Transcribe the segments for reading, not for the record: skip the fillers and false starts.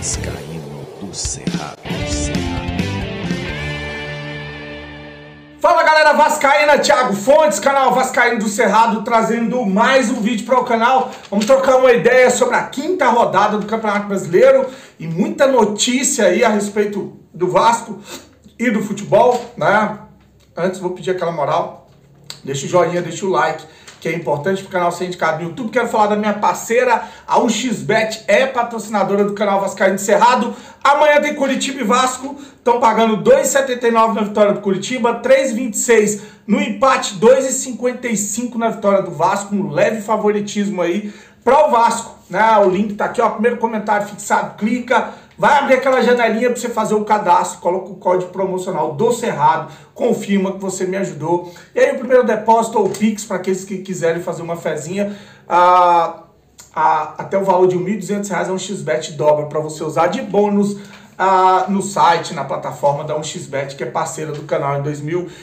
Vascaíno do Cerrado. Fala galera vascaína, Thiago Fontes, canal Vascaíno do Cerrado, trazendo mais um vídeo para o canal. Vamos trocar uma ideia sobre a quinta rodada do Campeonato Brasileiro e muita notícia aí a respeito do Vasco e do futebol, né? Antes vou pedir aquela moral, deixa o joinha, deixa o like, que é importante para o canal ser indicado no YouTube. Quero falar da minha parceira, a 1xBet, é patrocinadora do canal Vascaíno do Cerrado. Amanhã tem Curitiba e Vasco, estão pagando 2,79 na vitória do Curitiba, 3,26 no empate, 2,55 na vitória do Vasco, um leve favoritismo aí para o Vasco, né? O link tá aqui, ó, primeiro comentário fixado, clica, vai abrir aquela janelinha para você fazer o cadastro, coloca o código promocional do Cerrado, confirma que você me ajudou. E aí o primeiro depósito ou Pix, para aqueles que quiserem fazer uma fezinha, até o valor de R$ 1.200 a 1xBet dobra para você usar de bônus no site, na plataforma da 1xBet, que é parceira do canal em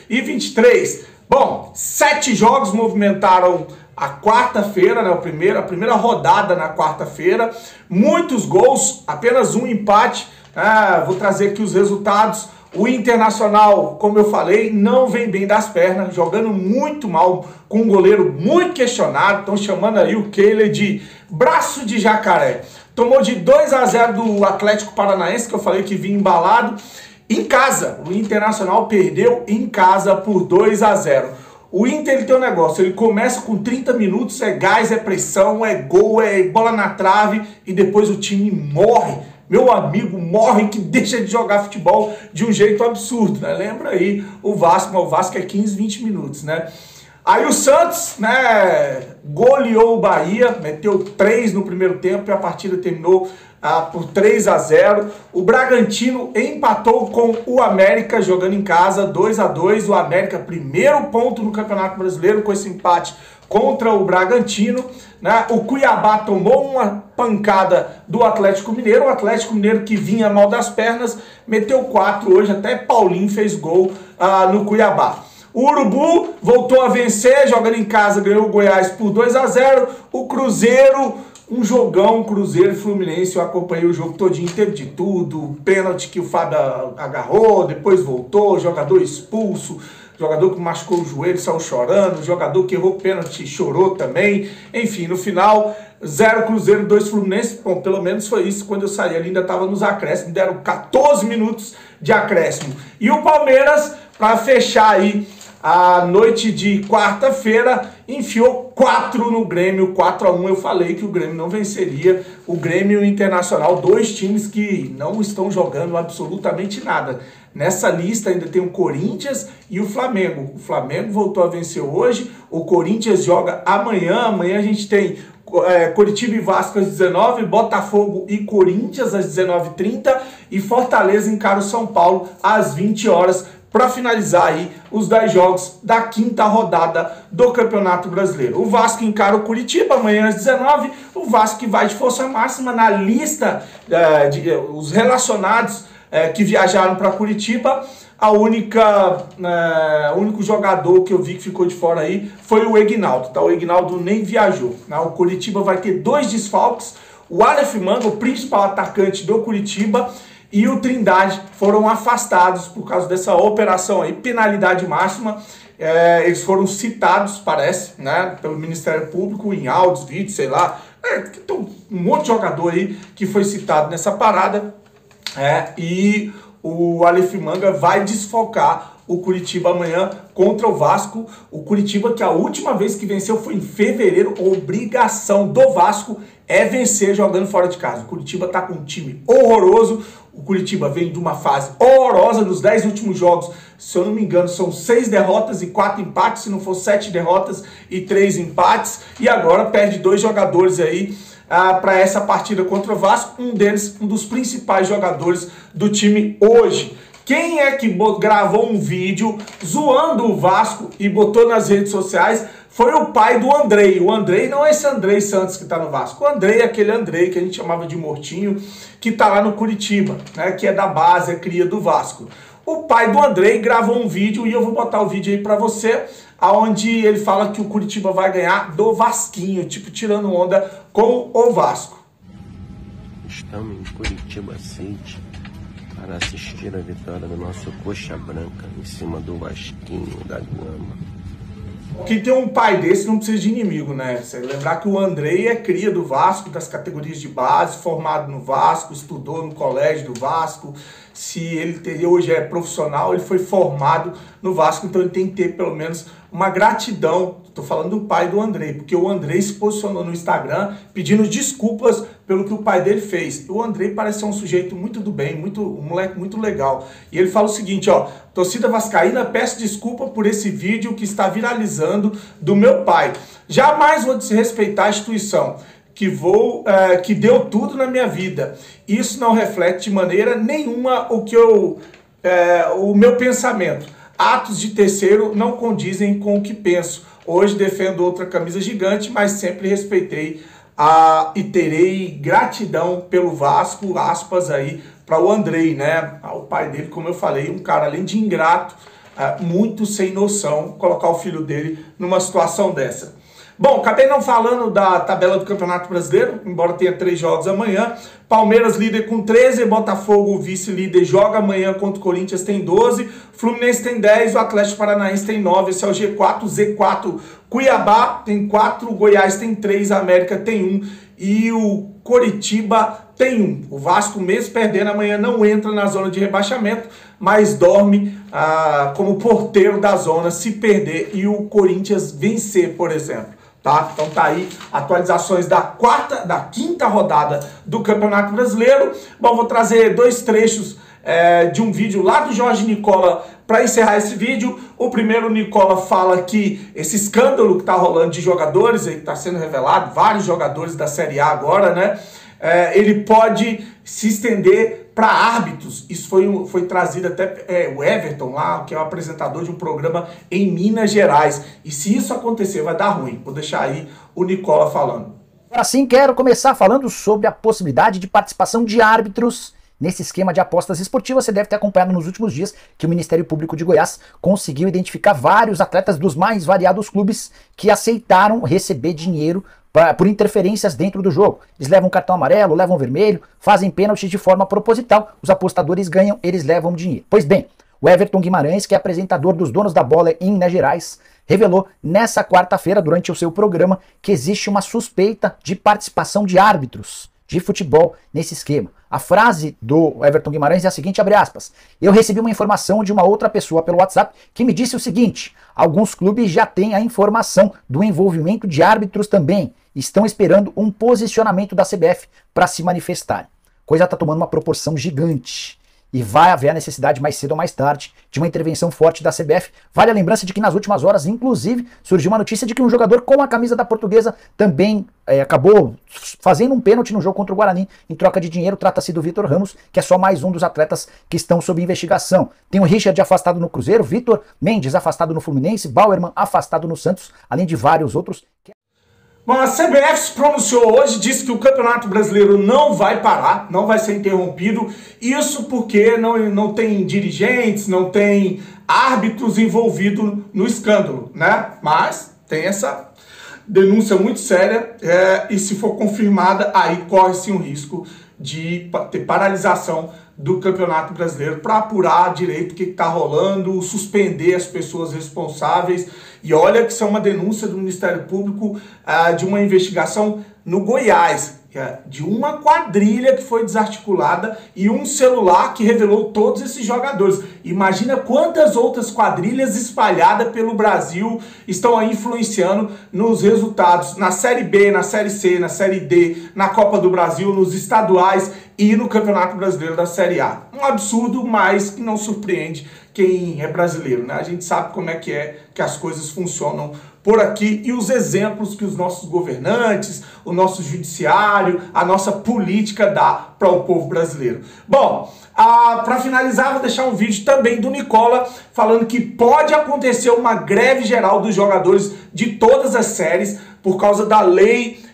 2023. Bom, 7 jogos movimentaram a quarta-feira, né, a primeira rodada na quarta-feira, muitos gols, apenas um empate. Vou trazer aqui os resultados. O Internacional, como eu falei, não vem bem das pernas, jogando muito mal, com um goleiro muito questionado, estão chamando aí o Kehler de braço de jacaré. Tomou de 2-0 do Atlético Paranaense, que eu falei que vinha embalado, em casa. O Internacional perdeu em casa por 2-0. O Inter ele tem um negócio, ele começa com 30 minutos, é gás, é pressão, é gol, é bola na trave e depois o time morre. Meu amigo, morre que deixa de jogar futebol de um jeito absurdo, né? Lembra aí o Vasco, mas o Vasco é 15, 20 minutos, né? Aí o Santos, né, goleou o Bahia, meteu 3 no primeiro tempo e a partida terminou por 3-0. O Bragantino empatou com o América jogando em casa, 2-2. O América, primeiro ponto no Campeonato Brasileiro com esse empate contra o Bragantino, né? O Cuiabá tomou uma pancada do Atlético Mineiro, o Atlético Mineiro que vinha mal das pernas, meteu 4 hoje, até Paulinho fez gol no Cuiabá. O Urubu voltou a vencer, jogando em casa, ganhou o Goiás por 2-0. O Cruzeiro, um jogão, Cruzeiro e Fluminense, eu acompanhei o jogo todinho, teve de tudo, pênalti que o Fábio agarrou, depois voltou, jogador expulso, jogador que machucou o joelho, saiu chorando, jogador que errou pênalti, chorou também. Enfim, no final, 0 Cruzeiro, 2 Fluminense. Bom, pelo menos foi isso. Quando eu saí ali, ainda estava nos acréscimos, deram 14 minutos de acréscimo. E o Palmeiras, para fechar aí a noite de quarta-feira, enfiou 4 no Grêmio, 4-1. Eu falei que o Grêmio não venceria. O Grêmio e o Internacional, 2 times que não estão jogando absolutamente nada. Nessa lista ainda tem o Corinthians e o Flamengo. O Flamengo voltou a vencer hoje, o Corinthians joga amanhã. Amanhã a gente tem Curitiba e Vasco às 19h, Botafogo e Corinthians às 19h30 e Fortaleza encara o São Paulo às 20 horas para finalizar aí os 10 jogos da quinta rodada do Campeonato Brasileiro. O Vasco encara o Curitiba amanhã às 19h, o Vasco que vai de força máxima na lista os relacionados que viajaram para Curitiba. O único jogador que eu vi que ficou de fora aí foi o Egnaldo, tá? O Egnaldo nem viajou, né? O Curitiba vai ter 2 desfalques, o Aleph Manga, o principal atacante do Curitiba, e o Trindade foram afastados por causa dessa operação aí, penalidade máxima. Eles foram citados, parece, né, pelo Ministério Público, em áudios, vídeos, sei lá. Tem um monte de jogador aí que foi citado nessa parada. E o Aleph Manga vai desfalcar o Curitiba amanhã contra o Vasco. O Curitiba, que a última vez que venceu foi em fevereiro, a obrigação do Vasco é vencer jogando fora de casa. O Curitiba tá com um time horroroso. O Curitiba vem de uma fase horrorosa nos 10 últimos jogos. Se eu não me engano, são 6 derrotas e 4 empates, se não for 7 derrotas e 3 empates. E agora perde 2 jogadores aí para essa partida contra o Vasco, um deles, um dos principais jogadores do time hoje. Quem é que gravou um vídeo zoando o Vasco e botou nas redes sociais foi o pai do Andrei. O Andrei não é esse Andrei Santos que tá no Vasco. O Andrei é aquele Andrei que a gente chamava de Mortinho, que tá lá no Curitiba, né, que é da base, é cria do Vasco. O pai do Andrei gravou um vídeo e eu vou botar o vídeo aí para você, onde ele fala que o Curitiba vai ganhar do Vasquinho, tipo tirando onda com o Vasco. Estamos em Curitiba City para assistir a vitória do nosso Coxa Branca em cima do Vasquinho da Gama. Quem tem um pai desse não precisa de inimigo, né? Você lembrar que o Andrei é cria do Vasco, das categorias de base, formado no Vasco, estudou no colégio do Vasco. Se ele hoje é profissional, ele foi formado no Vasco, então ele tem que ter pelo menos uma gratidão. Estou falando do pai do Andrei, porque o Andrei se posicionou no Instagram pedindo desculpas pelo que o pai dele fez. O Andrei parece ser um sujeito muito do bem, um moleque muito legal. E ele fala o seguinte, ó: torcida vascaína, peço desculpa por esse vídeo que está viralizando do meu pai. Jamais vou desrespeitar a instituição que deu tudo na minha vida. Isso não reflete de maneira nenhuma o meu pensamento. Atos de terceiro não condizem com o que penso. Hoje defendo outra camisa gigante, mas sempre respeitei e terei gratidão pelo Vasco, aspas aí, para o Andrei, né? O pai dele, como eu falei, um cara além de ingrato, muito sem noção, colocar o filho dele numa situação dessa. Bom, acabei não falando da tabela do Campeonato Brasileiro, embora tenha 3 jogos amanhã. Palmeiras líder com 13, Botafogo vice-líder joga amanhã contra o Corinthians, tem 12, Fluminense tem 10, o Atlético Paranaense tem 9, esse é o G4, Z4, Cuiabá tem 4, Goiás tem 3, América tem 1 e o Coritiba tem 1. O Vasco, mesmo perdendo amanhã, não entra na zona de rebaixamento, mas dorme como porteiro da zona se perder e o Corinthians vencer, por exemplo. Tá? Então tá aí atualizações da quinta rodada do Campeonato Brasileiro. Bom, vou trazer 2 trechos de um vídeo lá do Jorge Nicola para encerrar esse vídeo. O primeiro, o Nicola fala que esse escândalo que tá rolando de jogadores, aí que tá sendo revelado, vários jogadores da Série A agora, né? Ele pode se estender para árbitros. Isso foi trazido até o Everton lá, que é o apresentador de um programa em Minas Gerais. E se isso acontecer, vai dar ruim. Vou deixar aí o Nicola falando. Agora sim, quero começar falando sobre a possibilidade de participação de árbitros nesse esquema de apostas esportivas. Você deve ter acompanhado nos últimos dias que o Ministério Público de Goiás conseguiu identificar vários atletas dos mais variados clubes que aceitaram receber dinheiro por interferências dentro do jogo. Eles levam cartão amarelo, levam vermelho, fazem pênalti de forma proposital, os apostadores ganham, eles levam dinheiro. Pois bem, o Everton Guimarães, que é apresentador dos Donos da Bola em Minas Gerais, revelou nessa quarta-feira, durante o seu programa, que existe uma suspeita de participação de árbitros de futebol nesse esquema. A frase do Everton Guimarães é a seguinte, abre aspas: eu recebi uma informação de uma outra pessoa pelo WhatsApp que me disse o seguinte: alguns clubes já têm a informação do envolvimento de árbitros também, estão esperando um posicionamento da CBF para se manifestar. Coisa está tomando uma proporção gigante. E vai haver a necessidade mais cedo ou mais tarde de uma intervenção forte da CBF. Vale a lembrança de que nas últimas horas, inclusive, surgiu uma notícia de que um jogador com a camisa da Portuguesa também acabou fazendo um pênalti no jogo contra o Guarani em troca de dinheiro. Trata-se do Vitor Ramos, que é só mais um dos atletas que estão sob investigação. Tem o Richard afastado no Cruzeiro, Vitor Mendes afastado no Fluminense, Bauerman afastado no Santos, além de vários outros. Bom, a CBF se pronunciou hoje, disse que o Campeonato Brasileiro não vai parar, não vai ser interrompido. Isso porque não tem dirigentes, não tem árbitros envolvidos no escândalo, né? Mas tem essa denúncia muito séria e se for confirmada, aí corre-se um risco de ter paralisação do Campeonato Brasileiro para apurar direito o que está rolando, suspender as pessoas responsáveis. E olha que isso é uma denúncia do Ministério Público de uma investigação no Goiás, de uma quadrilha que foi desarticulada e um celular que revelou todos esses jogadores. Imagina quantas outras quadrilhas espalhadas pelo Brasil estão aí influenciando nos resultados na Série B, na Série C, na Série D, na Copa do Brasil, nos estaduais e no Campeonato Brasileiro da Série A. Um absurdo, mas que não surpreende quem é brasileiro, né? A gente sabe como é que as coisas funcionam por aqui e os exemplos que os nossos governantes, o nosso judiciário, a nossa política dá para o povo brasileiro. Bom, para finalizar, vou deixar um vídeo também do Nicola falando que pode acontecer uma greve geral dos jogadores de todas as séries por causa da lei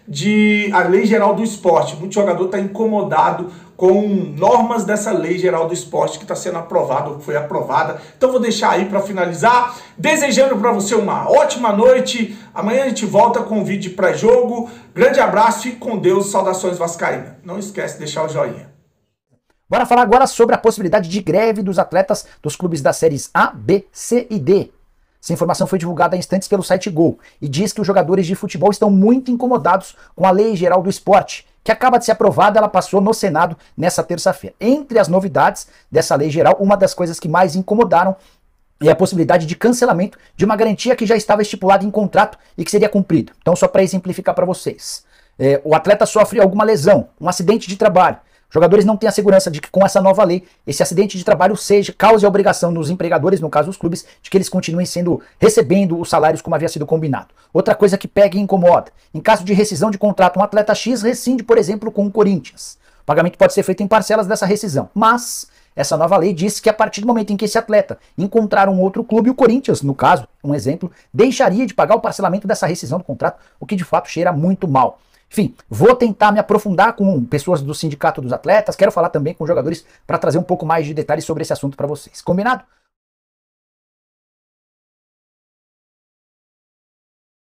a Lei Geral do Esporte. Muito jogador está incomodado com normas dessa Lei Geral do Esporte que está sendo aprovada, ou foi aprovada. Então vou deixar aí para finalizar, desejando para você uma ótima noite. Amanhã a gente volta com um vídeo de pré-jogo. Grande abraço, fique com Deus, saudações vascaínas. Não esquece de deixar o joinha. Bora falar agora sobre a possibilidade de greve dos atletas dos clubes das séries A, B, C e D. Essa informação foi divulgada há instantes pelo site Gol e diz que os jogadores de futebol estão muito incomodados com a Lei Geral do Esporte, que acaba de ser aprovada. Ela passou no Senado nessa terça-feira. Entre as novidades dessa lei geral, uma das coisas que mais incomodaram é a possibilidade de cancelamento de uma garantia que já estava estipulada em contrato e que seria cumprida. Então, só para exemplificar para vocês. O atleta sofre alguma lesão, um acidente de trabalho. Jogadores não têm a segurança de que com essa nova lei, esse acidente de trabalho cause a obrigação dos empregadores, no caso os clubes, de que eles continuem recebendo os salários como havia sido combinado. Outra coisa que pega e incomoda: em caso de rescisão de contrato, um atleta X rescinde, por exemplo, com o Corinthians. O pagamento pode ser feito em parcelas dessa rescisão, mas essa nova lei diz que a partir do momento em que esse atleta encontrar um outro clube, o Corinthians, no caso, um exemplo, deixaria de pagar o parcelamento dessa rescisão do contrato, o que de fato cheira muito mal. Enfim, vou tentar me aprofundar com pessoas do Sindicato dos Atletas, quero falar também com jogadores para trazer um pouco mais de detalhes sobre esse assunto para vocês. Combinado?